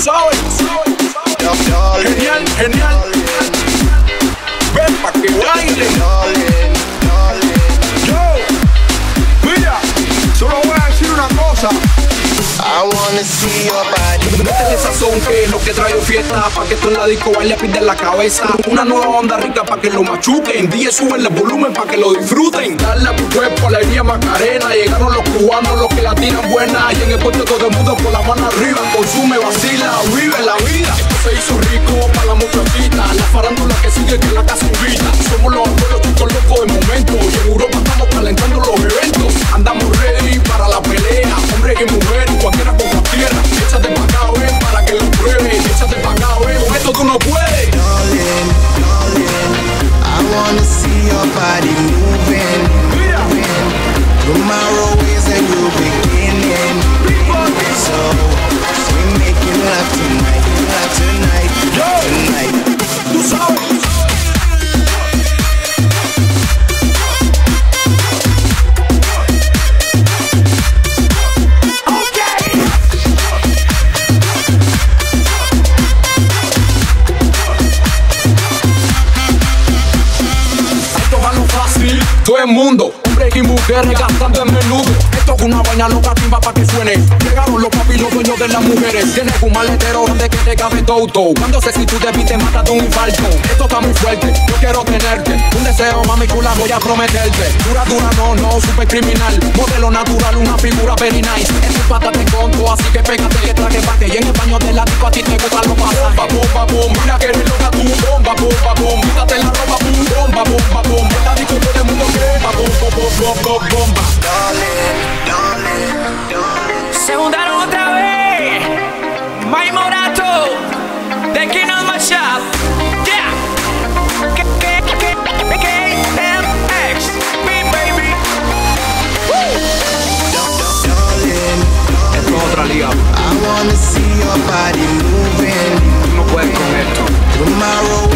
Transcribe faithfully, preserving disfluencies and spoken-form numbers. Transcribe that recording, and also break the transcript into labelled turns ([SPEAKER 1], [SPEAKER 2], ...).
[SPEAKER 1] sabes. Genial, genial. Ven pa' que baile. Yo, mira, solo voy a decir una cosa.
[SPEAKER 2] I wanna see your body.
[SPEAKER 1] Métele sazón que es lo que trae fiesta, pa' que esto en la disco baile a pis de la cabeza. Una nueva onda rica pa' que lo machuquen. D J suben el volumen pa' que lo disfruten. Dale a tu cuerpo alegría Macarena. Llegaron los cubanos, los que la tiran buena. Y en el puerto todo el mundo con la mano arriba. Consume, vacila, vive la vida. Esto se hizo rico pa' la muchachita. La farándula que sigue que la casa invita. Somos los abuelos chicos locos de momento. Y en Europa estamos calentando los eventos. Andamos ready para la pelea. Hombre y mujer, cualquiera con cualquiera. Échate pa' acá, ven, para que lo pruebes. Échate pa' acá, ven, con esto tú no puedes.
[SPEAKER 2] Darling, darling, I wanna see your body moving, moving. Tomorrow is a new beginning. So we making love tonight, love tonight, tonight.
[SPEAKER 1] Tú sabes. Todo el mundo, hombres y mujeres gastando en menudo. Esto es una vaina loca, timba pa' que suene. Llegaron los papis, los dueños de las mujeres. Tienes un maletero donde que te cabe todo. Cuando sé si tú te viste, mata de un infarto. Esto está muy fuerte, yo quiero tenerte. Un deseo, mami, chula, voy a prometerte. Dura, dura, no, no, super criminal. Modelo natural, una figura very nice. En tu pata te conto, así que pégate que traje pa' que. Y en español de la disco a ti te gustan los pasajes. Bomba, bomba, bomba, mira que eres loca tú. Bomba, bomba, bomba, quítate la ropa, boom. Bomba, bomba, bomba, en la disco todo el mundo quema. Bomba, bomba, bomba, bomba.
[SPEAKER 2] Darling, darling, darling.
[SPEAKER 3] Se juntaron otra vez. Mike Morato, The King of My Shop. Yeah. K K K K M X, me baby.
[SPEAKER 2] Darling,
[SPEAKER 1] Esto es otra liga.
[SPEAKER 2] I wanna see your body moving.
[SPEAKER 1] Tú no puedes con esto.
[SPEAKER 2] Tomorrow